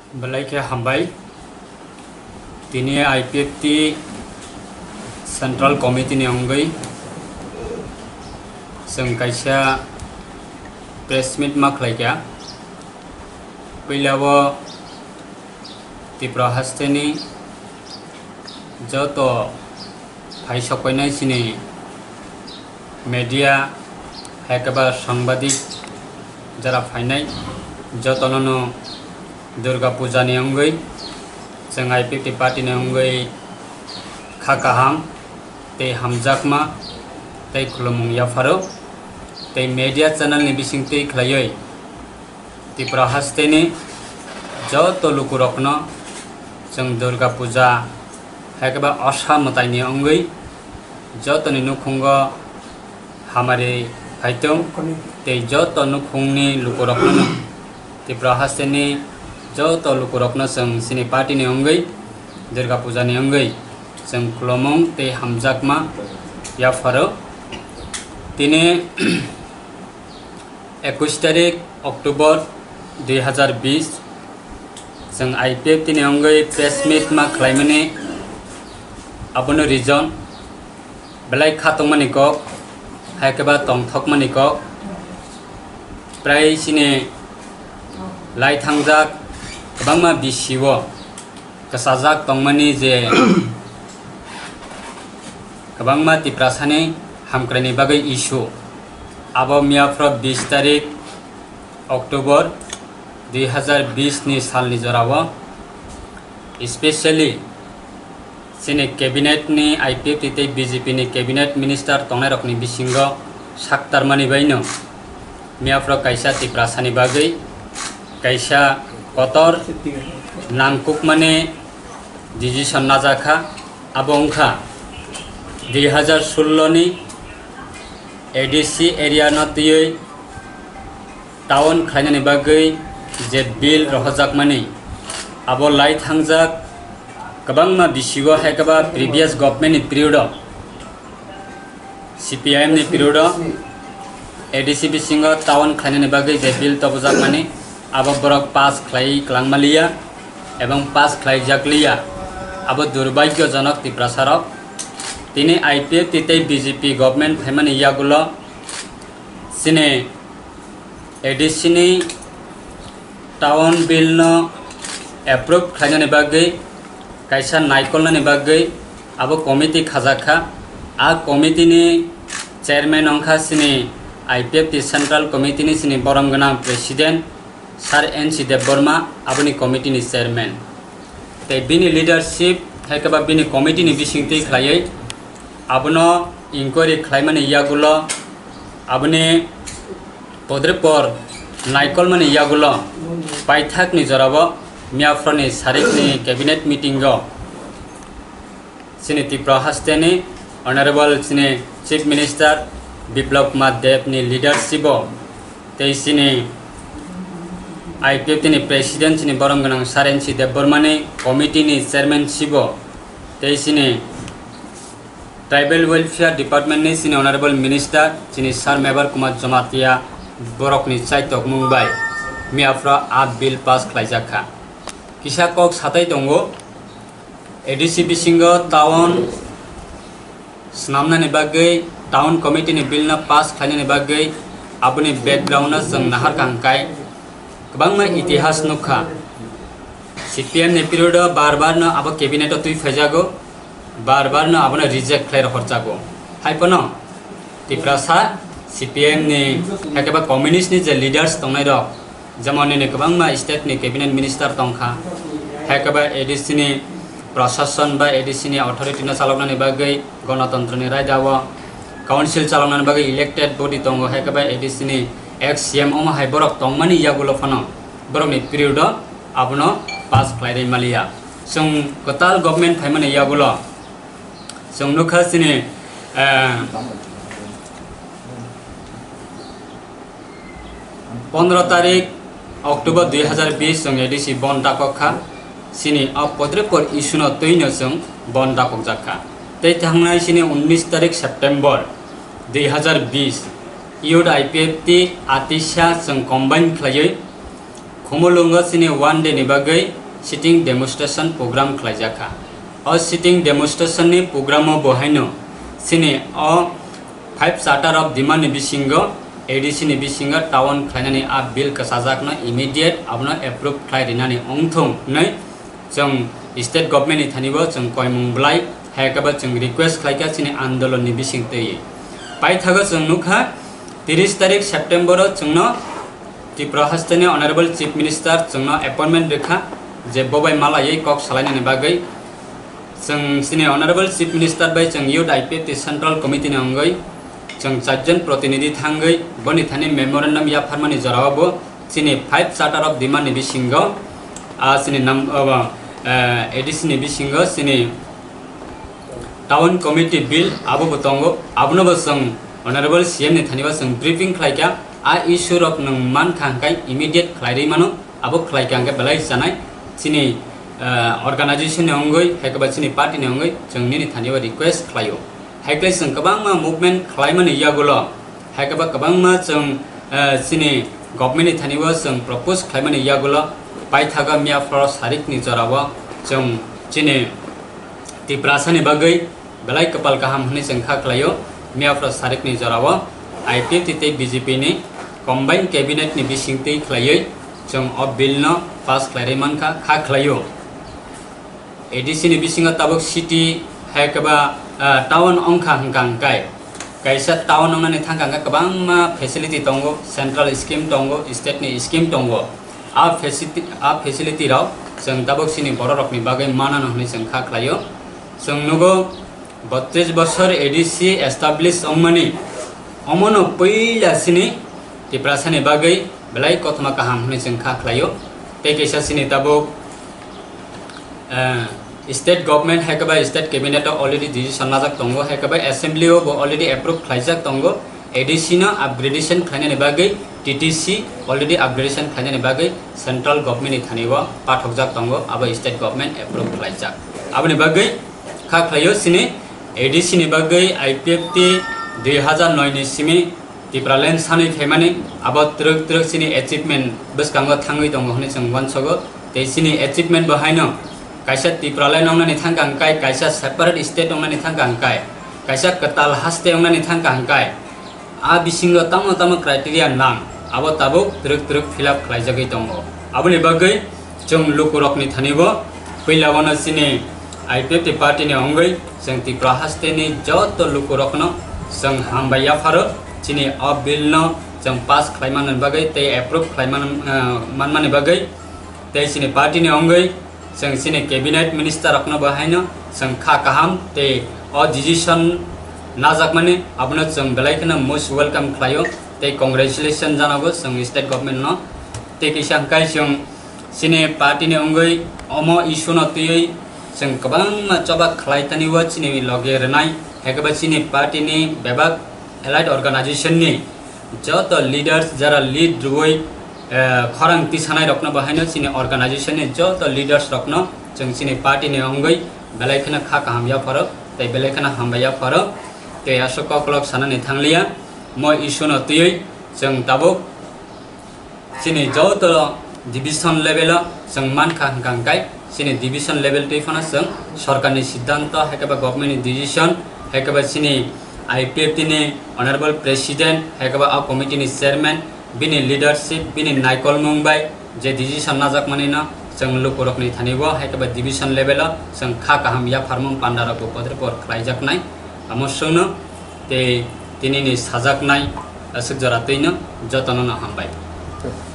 Balaike hambai tini IPFT Central Committee ni ongai जों kaisa press meet ma khlaika पहिलाwo Tripura hasteni joto phai sokoinai sini media hakaba sangbadik jara phainai jotonono Durga Puja ni ongai जों IPFT party ni ongai khakaham te hamjakma te khulumung yafaro te media channel ni bisingtei khlaioi Tripura hasteni joto lukurokno जों Durga Puja hakaba asha matai ni ongai joto ni nukhungo hamare phaitong te joto nukhungni lukurokno Tripura hasteni joto lukurokno जों sini party ni ongai Durga Puja ni ongai जों khulumung te hamjakma yafaro tini 21 तारिख October 2020 जों IPFT ni ongai press meet ma khlaimani abono reason belai khatongmani kok haikaba tongthokmani kok prai sini lai thangjak kabangma bisiwo kasajak tongmani je kabangma tiprasani hamkrani bagai issue abo miafro 20 तारिख October 2020 ni salni jorawo especially sini cabinet ni IPFT te BJP ni cabinet minister tongnai rokni bisingo saktarmani baino miafro kaisa tiprasani bagai kaisa kotor nangkukmani decision najaka abo ongkha 2016 ni ADC area notiyoi town khlainani bagai je bill rohjakmani abo lai thangjak kabangma bisigo haikaba previous government ni period CPIM ni period ADC bisingo town khlainani bagai je bill tobujakmani abo borok pass khlai klangmalia ebong pass khlai jakliya abo durbagyojonok tiprasarok tini IPFT te BJP government phaimani yagulo sini ADC ni town bill no approve khlainani bagai kaisa naikolnani bagai abo committee khajaka a committee ni chairman ongkha sini IPFT Central Committee ni sini boromgana president Sir NC Debbarma aboni committee ni chairman te bini leadership haikaba bini committee ni bisingtei khlaioi abono inquiry khlaimani yagulo aboni podrepor naikolmani yagulo paithak ni jorabo miafroni sarik ni cabinet meeting go sini Tripura hasteni honorable sini chief minister Biplab Kumar Deb ni leadership te sini IPFT ni president sini boromganang Sir NC Debbarma ni committee ni chairman sibo te sini Tribal Welfare Department ni sini honorable minister sini Sir Mebar Kumar Jamatia borok ni chaitok Mumbai miafra a bill pass khlaijaka kisa kok satai tongo ADC bisingo town snamna ni bagai town committee ni bill na pass khlainani bagai aboni background na jang nahar kangkai kabangma itihas nukha CPM ni period bar na abo cabinet tui phajago bar na abona reject khlair horchago haipono tiprasa CPM ni hakaba communist ni je leaders tongnai rok jamoni ni kabangma state ni cabinet minister tongkha hakaba ADC ni प्रशासन बा ADC ni authority na chalokna ni bagai ganatantra ni rai dawa council chalokna ni bagai elected body tongo hakaba ADC ni ex CM oma hai borok tongmani yagulo phano borok ni period abono pass khlaire malia sung total government phaimani yagulo sung nukha sini 15 तारिख October 2020 जों ADC बन डाकखा सिनी अपद्रेपर इशुनो Taino जों बन डाकक जाखा तै थांनाय सिनी 19 तारिख सेप्टेम्बर 2020 इउड IPFT आतिसा जों कम्बाइन खलायै खुमुलुंगा सिने 1 डे नि बागै सिटिंग डेमोन्स्ट्रेशन प्रोग्राम खलाइजाखा अ सिटिंग डेमोन्स्ट्रेशन नि प्रोग्राम बहायनो सिने अ 5 चार्टर ऑफ डिमांड नि बिसिंगो एडीसी नि बिसिंगो टाउन खलाइनानि आ बिल कसाजाकनो इमीडिएट आबनो एप्रूव खलाइरिनानि अंथं नै जों स्टेट गवर्नमेंट नि थानिबो जों कयमुंब्लाय हायकाबा जों रिक्वेस्ट खलाइका सिने आंदोलन नि बिसिंतै पाइथागो जों नुखा 30 तारिख सेप्टेम्बर जोंनो त्रिपुरा हास्टेनि ऑनरेबल चीफ मिनिस्टर जोंनो अपॉइंटमेंट रेखा जे बबाय मालायै कक सालायनायनि बागै जों सिने ऑनरेबल चीफ मिनिस्टर बाय जों यूथ आईपीएफटी सेंट्रल कमिटी नि अंगै जों 4 जन प्रतिनिधि थांगै बनि थानि मेमोरेंडम या फार्मानि जरावबो सिने 5 चार्टर ऑफ डिमांड नि बिसिंगो आ सिने नाम एडीसी नि बिसिंगो सिने टाउन कमिटी बिल आबो बतंगो आबनो जों ऑनरेबल सीएम नि थानिबा जों ब्रीफिंग खलाइका आ इश्यू रक नों मान खांखाय इमीडिएट खलाइरै मानो आबो खलाइकांगे बेलाय जानाय सिनि ऑर्गेनाइजेशन नि अंगै हायकबा सिनि पार्टी नि अंगै जों नि थानिबा रिक्वेस्ट खलायो हायक्लाय जों गोबांमा मुभमेंट खलायमानि यागुलो हायकबा गोबांमा जों सिनि गवर्नमेंट नि थानिबा जों प्रपोज खलायमानि यागुलो पाइथागा मिया फ्र सारिक नि जरावा जों सिनि त्रिपुरासानि बागै बेलाय कपाल गाहाम होनै जों खाखलायो मियाफ्रा सारिक नि जरावा आईपीएफटी ते बीजेपी नि कम्बाइन कैबिनेट नि बिसिंतै खलायै जों अब बिल न पास खलायमान खाखलायो एडीसी नि बिसिंगा ताबक सिटी हायकबा टाउन अंखा हंकांकाय कैसा टाउन अंगनानि थांकांगा गोबांमा फेसिलिटी दंगो सेंट्रल स्कीम दंगो स्टेट नि स्कीम दंगो आ फेसिलिटी राव जों ताबक सिनि बर रकनि बागै मानानो होनै जों खाखलायो जों नुगो 32 बছर एडीसी एस्टाब्लिश अमनि अमनो पहिला सिनि त्रिपुरासानि बागै बेलाय कथमा काहाम होनै जों खाखलायो ते कैसा सिनि ताबक स्टेट गवर्नमेंट हायकबा स्टेट कैबिनेट ऑलरेडी डिसीजन नाजाक दंगो हायकबा असेंबली बो ऑलरेडी अप्रूव खलाइजाक दंगो एडीसी न अपग्रेडेशन खलायनायनि बागै टीटीसी ऑलरेडी अपग्रेडेशन खलायनायनि बागै सेंट्रल गवर्नमेंट नि थानिबा पाठकजाक दंगो आबो स्टेट गवर्नमेंट अप्रूव खलाइजाक आबनि बागै खाखलायो सिनि एडीसी नि बागै आईपीएफटी 2009 नि सिमी त्रिपुरालैंड सानै थेमानि आबो ट्रक ट्रक सिनि अचीवमेंट बसकांगो थाङै दंगो होनै जों वानसगो ते सिनि अचीवमेंट बहायनो कैसा त्रिपुरालैंड अंगनानि थांकांकाय कैसा सेपारेट स्टेट अंगनानि थांकांकाय कैसा कताल हास्ते अंगनानि थांकांकाय आ बिसिंगो तमो तमो क्राइटेरिया नाम आबो ताबो ट्रक ट्रक फिलअप खलाइजागै दंगो आबनि बागै जों लुकुरकनि थानिबो पहिलावनो सिनि आईपीएफटी पार्टी नि अंगै जों त्रिपुरा हास्तेनि जत लुकुरकनो जों हामबाया फारो सिनि अब बिल न जों पास खलायमान बागै ते अप्रूव खलायमान मानमानि बागै ते सिनि पार्टी नि अंगै जों सिनि कैबिनेट मिनिस्टर रखनो बहायनो जों खा काहाम ते अ डिसीजन नाजाक माने आबनो जों बेलायखनो मोस्ट वेलकम खलायो ते कांग्रेचुलेशन जानागो जों स्टेट गवर्नमेंट न ते किसांकाय जों सिनि पार्टी नि अंगै अमो इशू न तुयै जों गोबां चबा खलायतानिवा सिनि लगे रनाय हेकबा सिनि पार्टी नि बेबाक एलाइड ऑर्गेनाइजेशन नि जत लीडर्स जरा लीड रुय खरंग तिसानाय रखनो बहायनो सिनि ऑर्गेनाइजेशन नि जत लीडर्स रखनो जों सिनि पार्टी नि अंगै बेलायखनो खा काहामया फरो ते बेलायखनो हामबाया फरो ते आशोक क्लक सानानि थांलिया म इशू न तुयै जों ताबो सिनि जत डिविजन लेवल जों मानखा हंकांकाय सिनि डिविजन लेवल तैफाना जों सरकारनि सिद्धांत हायकबा गवर्नमेंट नि डिसीजन हायकबा सिनि आईपीएफटी नि ऑनरेबल प्रेसिडेंट हायकबा आ कमिटी नि चेयरमैन बिनि लीडरशिप बिनि नायकल मुंबाय जे डिसीजन नाजाक मानिना जों लुकुरकनि थानिबो हायकबा डिविजन लेवल जों खा काहाम या फार्मम पान्डारको पत्रपर खलायजाकनाय आमसोंनो ते तिनिनि साजाकनाय सुजरातैनो जतननो हामबाय।